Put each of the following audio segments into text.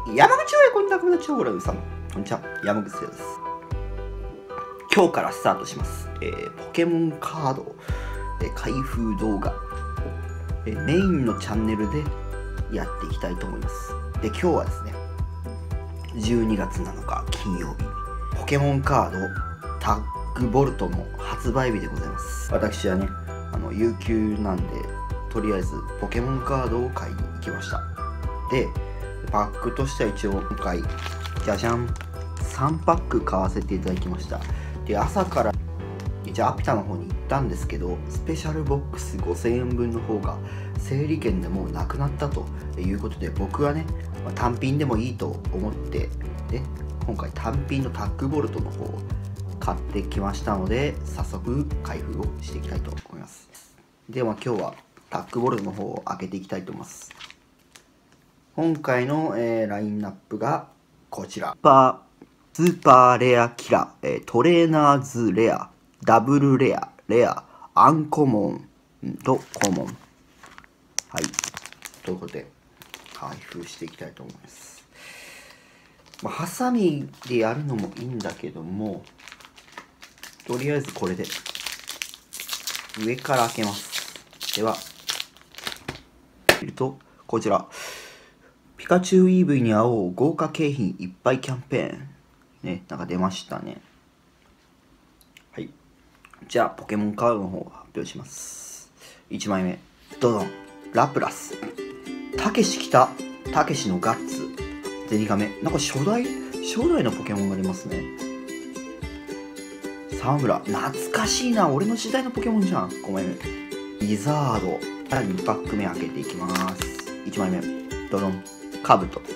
山口親子に仲間たちをご覧の皆様、こんにちは、山口です。今日からスタートします。ポケモンカード、開封動画、メインのチャンネルでやっていきたいと思います。で、今日はですね、12月7日金曜日、ポケモンカードタッグボルトの発売日でございます。私はね、有給なんで、とりあえずポケモンカードを買いに行きました。で、パックとしては一応今回、じゃじゃん、3パック買わせていただきました。で、朝から一応アピタの方に行ったんですけど、スペシャルボックス5000円分の方が整理券でもうなくなったということで、僕はね、単品でもいいと思って、で、今回単品のタッグボルトの方を買ってきましたので、早速開封をしていきたいと思います。では今日はタッグボルトの方を開けていきたいと思います。今回の、ラインナップがこちら。スーパーレアキラー、トレーナーズレア、ダブルレア、レア、アンコモンとコモン。はい。ということで、開封していきたいと思います。ハサミでやるのもいいんだけども、とりあえずこれで、上から開けます。では、見ると、こちら。ピカチュウ EV に会おう豪華景品いっぱいキャンペーン。ね、なんか出ましたね。はい。じゃあ、ポケモンカードの方を発表します。1枚目。ドドン。ラプラス。たけし来た。たけしのガッツ。で、2回目。なんか初代のポケモンが出ますね。沢村。懐かしいな。俺の時代のポケモンじゃん。5枚目。リザード。2パック目開けていきます。1枚目。ドドン。カブト。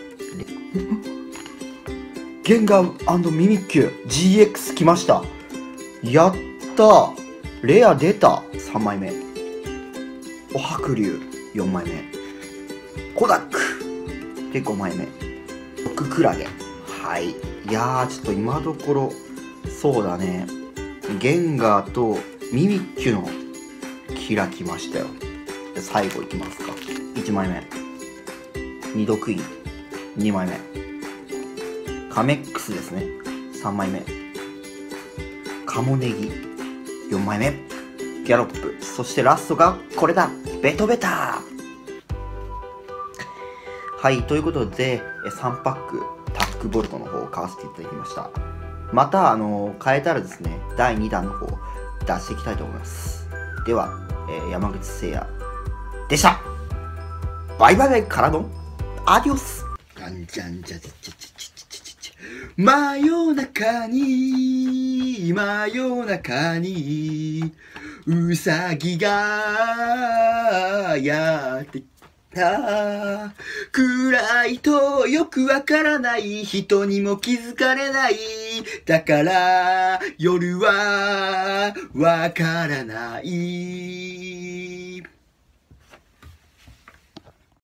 ゲンガー&ミミッキュ GX 来ました。やったー。レア出た。3枚目。お白龍。4枚目。コダック。で、5枚目。毒クラゲ。はい。いやー、ちょっと今どころ、そうだね。ゲンガーとミミッキュのキラ来ましたよ。最後いきますか。1枚目。二度クイーン。2枚目。カメックスですね。3枚目。カモネギ。4枚目。ギャロップ。そしてラストがこれだ。ベトベタ。はい、ということで、3パックタッグボルトの方を買わせていただきました。また、変えたらですね、第2弾の方出していきたいと思います。では、山口誠也でした。バイバイバイからのアディオス。じゃんじゃんじゃじゃじゃじゃじゃ。真夜中にうさぎがやってきた。暗いとよくわからない、人にも気づかれない、だから夜はわからない。